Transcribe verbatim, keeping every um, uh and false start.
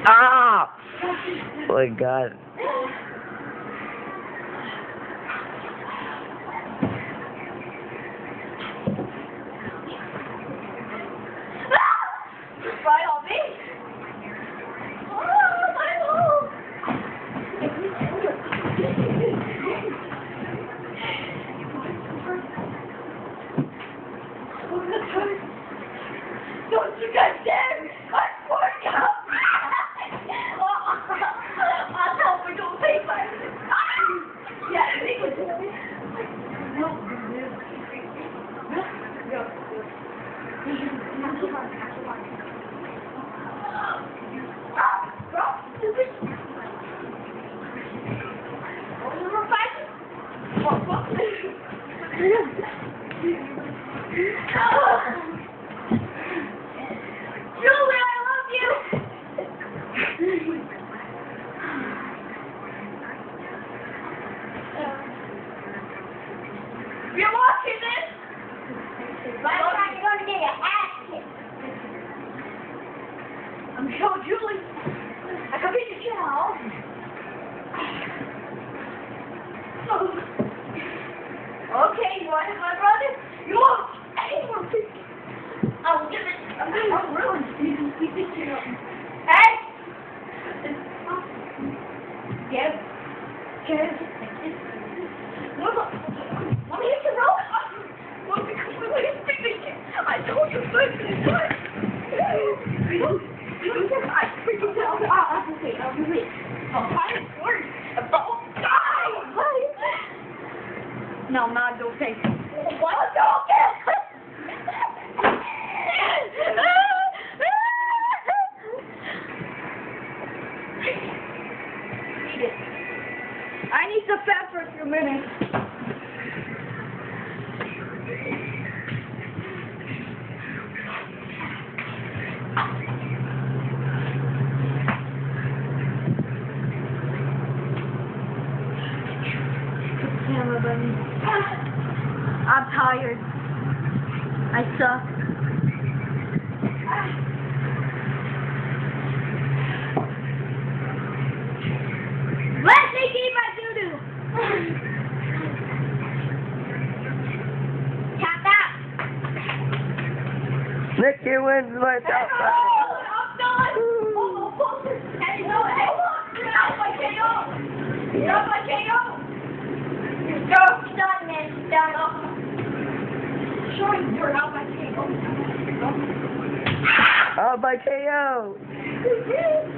Ah! Oh my god. Right on me. Oh, my hole. Don't you guys dare! I swear to God! I'll tell for don't pay for it. Yeah, they would do it. No. Julie, I love you. You're watching this? Last time you're going to get your ass kicked. I'm sure Julie. I can beat the shit out of you. Okay, you want to hit my brother? You won't. I'll give it. I'm going to ruin you. Hey! Give. Give. No, no. Let me hit your roll. Well, because we were speaking. I told you so to do it. I freaking tell you. I'll just wait. I'll just wait. I'll find a word. About die. No, not don't say. What? Don't get. I need to fast for a few minutes. Camera bunny. I'm tired. I suck. Let me eat my doo-doo. Tap out. Nicky wins my top five. I'm done. Oh, hey, no, hey, you're out my K O. You're out my K O. You're done, man. You're done. Sure, you're out my K O. Oh, by K O.